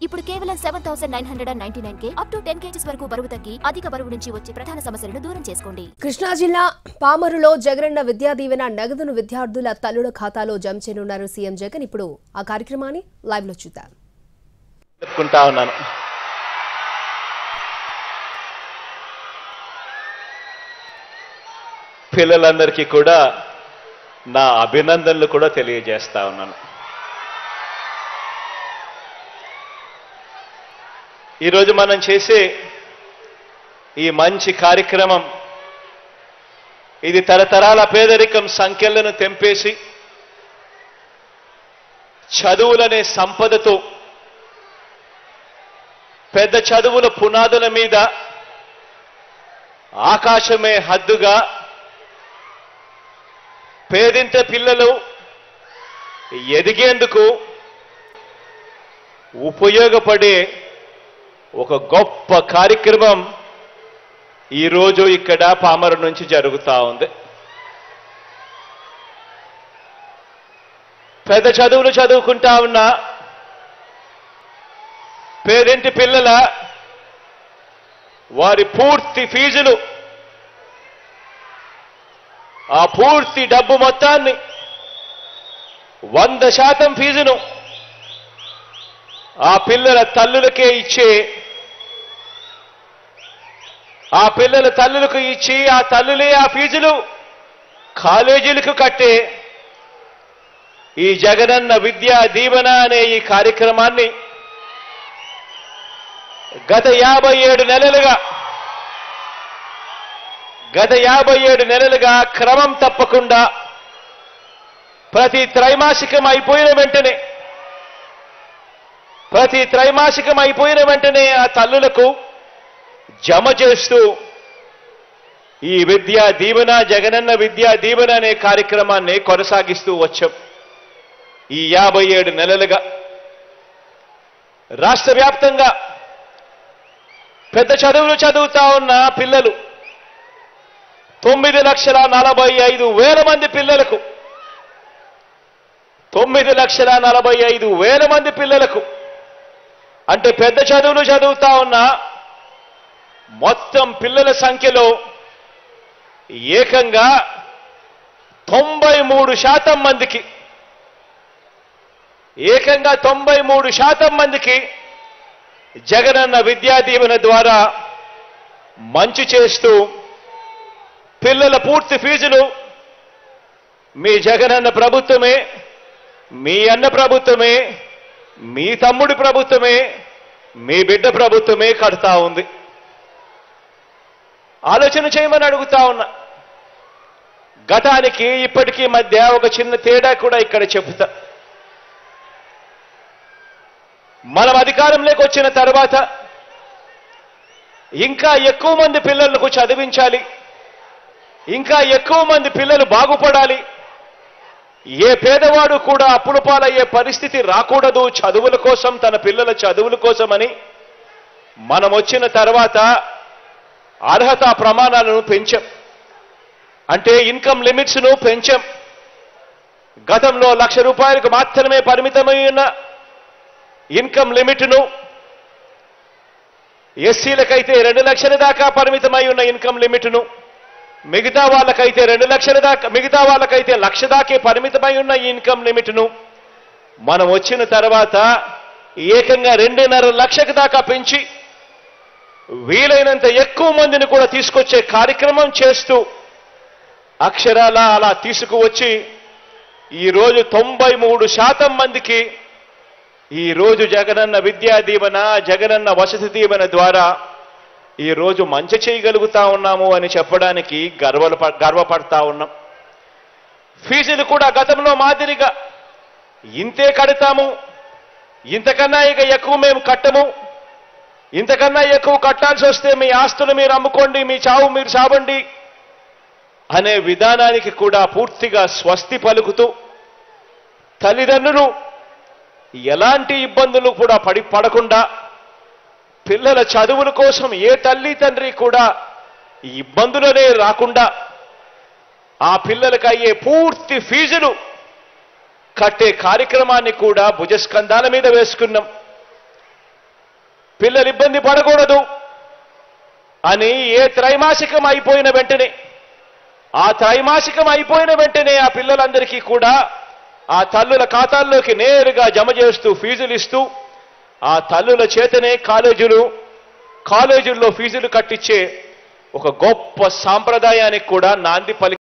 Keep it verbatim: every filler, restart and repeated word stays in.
ఇప్పుడు కేవలం seven thousand nine hundred and ninety nine కే అప్ టు టెన్ కేజీస్ వరకు బరువు తగ్గి అధిక బరువు నుంచి వచ్చే ప్రధాన సమస్యలను దూరం చేసుకోండి. కృష్ణా జిల్లా పామరులో జగనన్న విద్యా దీవెన నగదును విద్యార్థుల తల్లుల ఖాతాలో జమ చేయనున్నారు సీఎం జగన్. ఇప్పుడు ఆ కార్యక్రమాన్ని లైవ్ లో చూద్దాం. పిల్లలందరికీ కూడా నా అభినందనలు కూడా తెలియజేస్తా ఉన్నాను. ఈరోజు మనం చేసే ఈ మంచి కార్యక్రమం ఇది తరతరాల పేదరికం సంఖ్యలను తెంపేసి చదువులనే సంపదతో పెద్ద చదువుల పునాదుల మీద ఆకాశమే హద్దుగా పేదింట పిల్లలు ఎదిగేందుకు ఉపయోగపడే ఒక గొప్ప కార్యక్రమం ఈరోజు ఇక్కడ పామరు నుంచి జరుగుతూ ఉంది. పెద్ద చదువులు చదువుకుంటా ఉన్న పేదింటి పిల్లల వారి పూర్తి ఫీజులు ఆ పూర్తి డబ్బు మొత్తాన్ని వంద శాతం ఫీజును ఆ పిల్లల తల్లులకే ఇచ్చే ఆ పిల్లల తల్లులకు ఇచ్చి ఆ తల్లులే ఆ ఫీజులు కాలేజీలకు కట్టే ఈ జగనన్న విద్యా దీవెన అనే ఈ కార్యక్రమాన్ని గత యాభై ఏడు నెలలుగా గత యాభై ఏడు నెలలుగా క్రమం తప్పకుండా ప్రతి త్రైమాసికం అయిపోయిన వెంటనే ప్రతి త్రైమాసికం అయిపోయిన వెంటనే ఆ తల్లులకు జమ చేస్తూ ఈ విద్యా దీవెన జగనన్న విద్యా దీవెన అనే కార్యక్రమాన్ని కొనసాగిస్తూ వచ్చాం. ఈ యాభై ఏడు నెలలుగా రాష్ట్ర వ్యాప్తంగా పెద్ద చదువులు చదువుతా ఉన్న పిల్లలు తొమ్మిది లక్షల నలభై ఐదు వేల మంది పిల్లలకు తొమ్మిది లక్షల నలభై ఐదు వేల మంది పిల్లలకు అంటే పెద్ద చదువులు చదువుతా ఉన్న మొత్తం పిల్లల సంఖ్యలో ఏకంగా తొంభై మూడు శాతం మందికి ఏకంగా తొంభై మూడు శాతం మందికి జగనన్న విద్యా దీవెన ద్వారా మంచి చేస్తూ పిల్లల పూర్తి ఫీజులు మీ జగనన్న ప్రభుత్వమే, మీ అన్న ప్రభుత్వమే, మీ తమ్ముడి ప్రభుత్వమే, మీ బిడ్డ ప్రభుత్వమే కడతా ఉంది. ఆలోచన చేయమని అడుగుతా ఉన్నా. గతానికి ఇప్పటికీ మధ్య ఒక చిన్న తేడా కూడా ఇక్కడ చెబుతా. మనం అధికారంలోకి వచ్చిన తర్వాత ఇంకా ఎక్కువ మంది పిల్లలకు చదివించాలి, ఇంకా ఎక్కువ మంది పిల్లలు బాగుపడాలి, ఏ పేదవాడు కూడా అప్పుల పాలయ్యే పరిస్థితి రాకూడదు చదువుల కోసం, తన పిల్లల చదువుల కోసమని మనం వచ్చిన తర్వాత అర్హత ప్రమాణాలను పెంచాం. అంటే ఇన్కమ్ లిమిట్స్ను పెంచాం. గతంలో లక్ష రూపాయలకు మాత్రమే పరిమితమై ఉన్న ఇన్కమ్ లిమిట్ను ఎస్సీలకైతే రెండు లక్షల దాకా పరిమితమై ఉన్న ఇన్కమ్ లిమిట్ను మిగతా వాళ్ళకైతే రెండు లక్షల దాకా మిగతా వాళ్ళకైతే లక్ష దాకే పరిమితమై ఉన్న ఇన్కమ్ లిమిట్ను మనం వచ్చిన తర్వాత ఏకంగా రెండున్నర లక్షకు దాకా పెంచి వీలైనంత ఎక్కువ మందిని కూడా తీసుకొచ్చే కార్యక్రమం చేస్తూ అక్షరాల అలా తీసుకువచ్చి ఈరోజు తొంభై మూడు శాతం మందికి ఈరోజు జగనన్న విద్యా దీవెన జగనన్న వసతి దీవెన ద్వారా ఈరోజు మంచి చేయగలుగుతా ఉన్నాము అని చెప్పడానికి గర్వ గర్వపడతా ఉన్నాం. ఫీజులు కూడా గతంలో మాదిరిగా ఇంతే కడతాము, ఇంతకన్నా ఇక ఎక్కువ మేము కట్టము, ఇంతకన్నా ఎక్కువ కట్టాల్సి వస్తే మీ ఆస్తులు మీరు అమ్ముకోండి, మీ చావు మీరు చావండి అనే విధానానికి కూడా పూర్తిగా స్వస్తి పలుకుతూ తల్లిదండ్రులు ఎలాంటి ఇబ్బందులు కూడా పడి పడకుండా పిల్లల చదువుల కోసం ఏ తల్లి తండ్రి కూడా ఇబ్బందులనే రాకుండా ఆ పిల్లలకు అయ్యే పూర్తి ఫీజులు కట్టే కార్యక్రమాన్ని కూడా భుజస్కంధాల మీద వేసుకున్నాం. పిల్లలు ఇబ్బంది పడకూడదు అని ఏ త్రైమాసికం అయిపోయిన వెంటనే ఆ త్రైమాసికం అయిపోయిన వెంటనే ఆ పిల్లలందరికీ కూడా ఆ తల్లుల ఖాతాల్లోకి నేరుగా జమ చేస్తూ ఫీజులు ఇస్తూ ఆ తల్లుల చేతనే కాలేజీలు కాలేజీల్లో ఫీజులు కట్టించే ఒక గొప్ప సాంప్రదాయానికి కూడా నాంది పలికి